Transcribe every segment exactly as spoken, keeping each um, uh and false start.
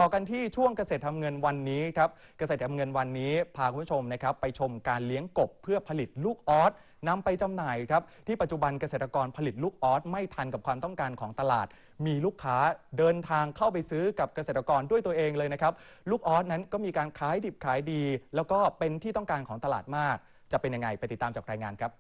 กันที่ช่วงเกษตรทำเงินวันนี้ครับเกษตรทำเงินวันนี้พาคุณผู้ชมนะครับไปชมการเลี้ยงกบเพื่อผลิตลูกออสนำไปจำหน่ายครับที่ปัจจุบันเกษตรกรผลิตลูกออสไม่ทันกับความต้องการของตลาดมีลูกค้าเดินทางเข้าไปซื้อกับเกษตรกรด้วยตัวเองเลยนะครับลูกออสนั้นก็มีการขายดิบขายดี แล้วก็เป็นที่ต้องการของตลาดมากจะเป็นยังไงไปติดตามจากรายงานครับ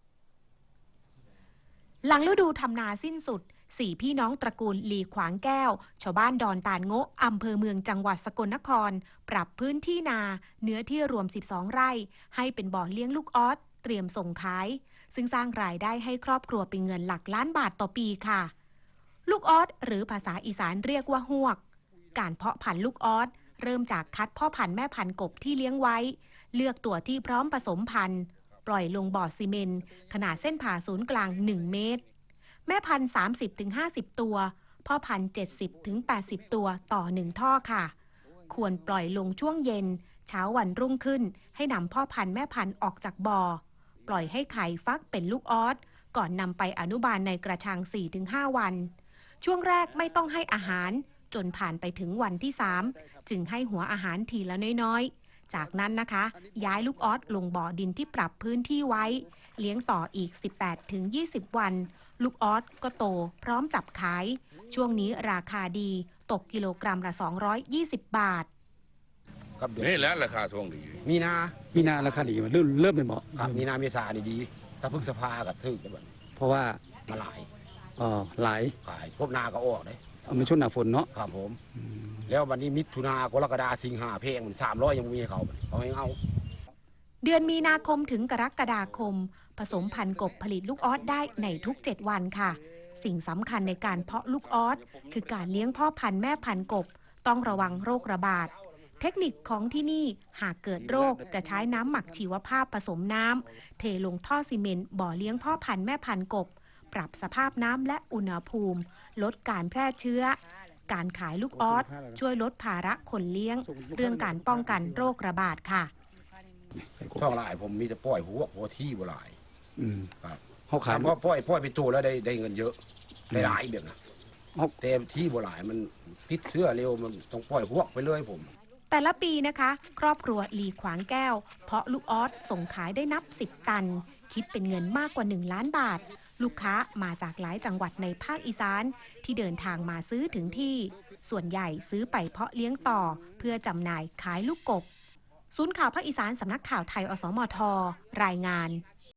หลังฤดูทำนาสิ้นสุดสี่พี่น้องตระกูลลีขวางแก้วชาวบ้านดอนตาลโงะอำเภอเมืองจังหวัดสกลนครปรับพื้นที่นาเนื้อที่รวมสิบสองไร่ให้เป็นบ่อเลี้ยงลูกออสเตรียมส่งขายซึ่งสร้างรายได้ให้ครอบครัวเป็นเงินหลักล้านบาทต่อปีค่ะลูกออสหรือภาษาอีสานเรียกว่าฮวกการเพาะพันธุ์ลูกออสเริ่มจากคัดพ่อพันธุ์แม่พันธุ์กบที่เลี้ยงไว้เลือกตัวที่พร้อมผสมพันธุ์ปล่อยลงบ่อซีเมนต์ขนาดเส้นผ่าศูนย์กลางหนึ่งเมตรแม่พันธุ์ สามสิบถึงห้าสิบ ตัวพ่อพันธุ์ เจ็ดสิบถึงแปดสิบ ตัวต่อหนึ่งท่อค่ะควรปล่อยลงช่วงเย็นเช้าวันรุ่งขึ้นให้นำพ่อพันธุ์แม่พันธุ์ออกจากบ่อปล่อยให้ไข่ฟักเป็นลูกออสก่อนนำไปอนุบาลในกระชัง สี่ถึงห้า วันช่วงแรกไม่ต้องให้อาหารจนผ่านไปถึงวันที่สามจึงให้หัวอาหารทีละน้อยๆจากนั้นนะคะย้ายลูกออสลงบ่อดินที่ปรับพื้นที่ไว้เลี้ยงต่ออีก สิบแปดถึงยี่สิบ วันลูกออสก็โตพร้อมจับขายช่วงนี้ราคาดีตกกิโลกรัมละสองร้อยยี่สิบบาทครับนี่แหละราคาช่วงดีมีนา มีนาราคาดีมันเริ่มเริ่มเป็นเหมาะครับมีนาเมษาดีถ้าพึ่งสภากับทึกกันแบบเพราะว่ามาหลายอ๋อหลายขายพวกนาก็ออกเลยเอามาช่วงหน้าฝนเนาะครับผมแล้ววันนี้มิถุนากรกฎาสิงหาเพลงมันสามร้อยยังมีเขาเขาให้เอาเดือนมีนาคมถึงกรกฎาคมผสมพันธุ์กบผลิตลูกออสได้ในทุกเจ็ดวันค่ะสิ่งสำคัญในการเพาะลูกออสคือการเลี้ยงพ่อพันธุ์แม่พันธุ์กบต้องระวังโรคระบาดเทคนิคของที่นี่หากเกิดโรคจะใช้น้ำหมักชีวภาพผสมน้ำเทลงท่อซีเมนต์บ่อเลี้ยงพ่อพันธุ์แม่พันธุ์กบปรับสภาพน้ำและอุณหภูมิลดการแพร่เชื้อการขายลูกออสช่วยลดภาระคนเลี้ยงเรื่องการป้องกันโรคระบาดค่ะช่องลายผมมีแต่ปล่อยหัวหัวที่บัวลายครับเขาขายเพราะปล่อยปล่อยไปตัวแล้วได้ได้เงินเยอะได้หลายแบบนะเต็มที่บัวลายมันติดเชื้อเร็วมันต้องปล่อยหัวไปเลยผมแต่ละปีนะคะครอบครัวลีขวางแก้วเพาะลูกออสส่งขายได้นับสิบตันคิดเป็นเงินมากกว่าหนึ่งล้านบาทลูกค้ามาจากหลายจังหวัดในภาคอีสานที่เดินทางมาซื้อถึงที่ส่วนใหญ่ซื้อไปเพาะเลี้ยงต่อเพื่อจำหน่ายขายลูกกบศูนย์ข่าวภาคอีสานสำนักข่าวไทยอสมทรายงาน